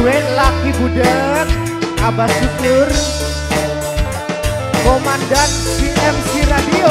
duet laki budek Abah Syukur Komandan CMC Radio.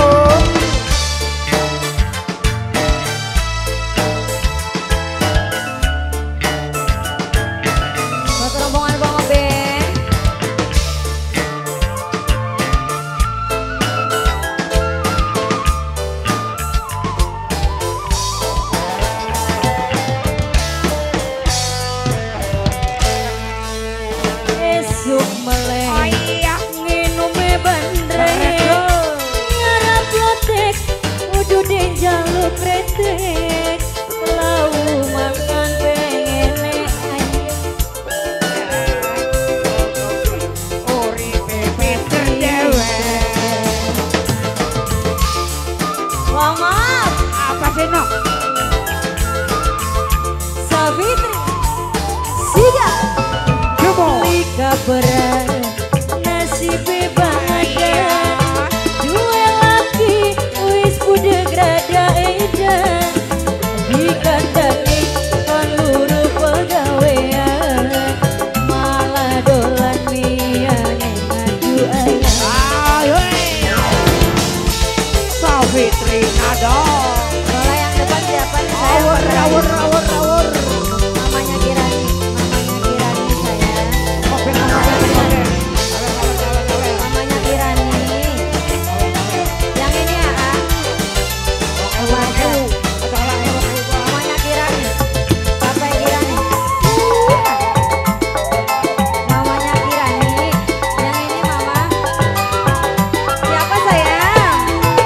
Berat nasib badan dua laki wis budek rada edan dikandani kan luruh pegawean malah dolan mian ngadu ayam Savitri Nado. kalau yang depan siapa nih saya Rawur namanya Kirani saya namanya Kirani yang ini ya namanya Kirani Papa Kirani namanya Kirani yang ini mama siapa sayang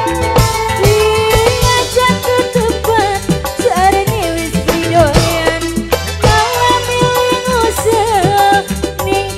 diajak ke tempat sarene wis pridoyan malah milih ngusel ning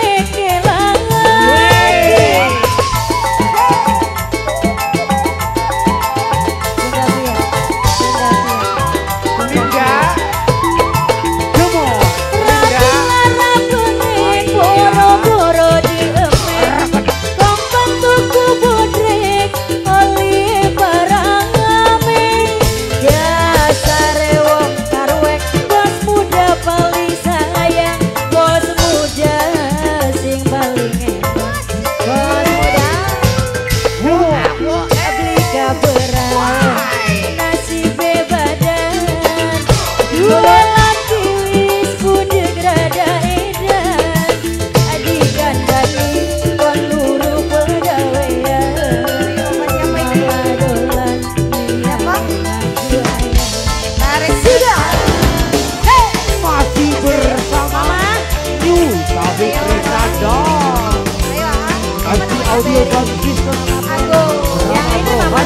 audio bagus aku yang ini mama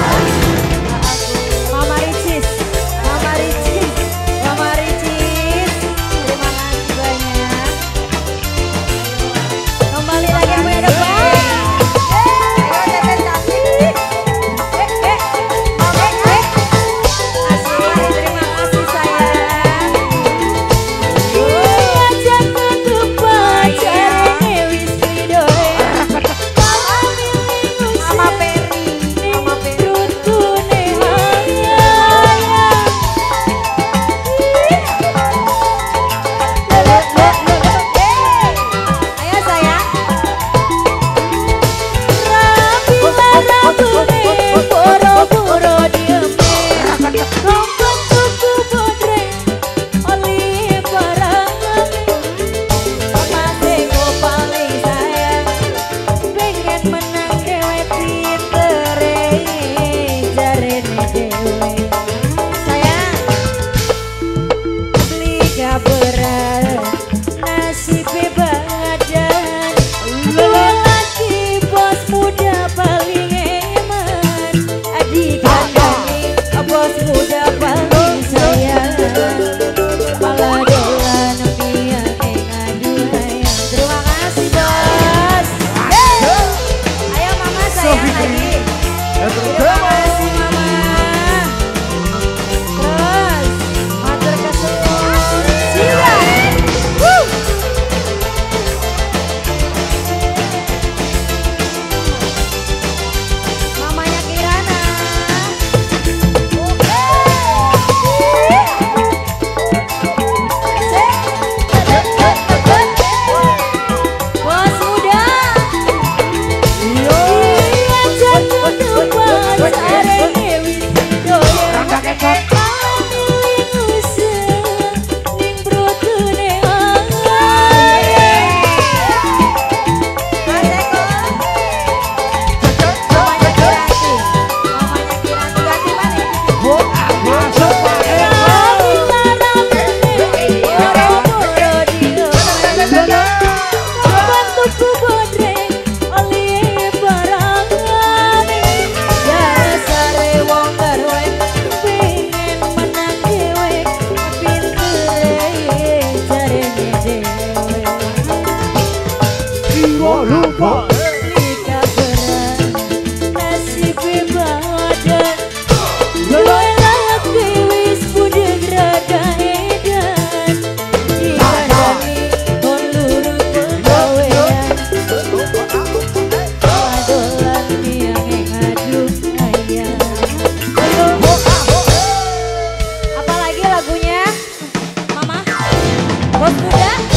Mama Ricis terima kasih banyak kembali lagi sama yang depan ayo teteh cantik asik terima kasih sayang ajak ke tempat caranya wis pridoyan bos muda.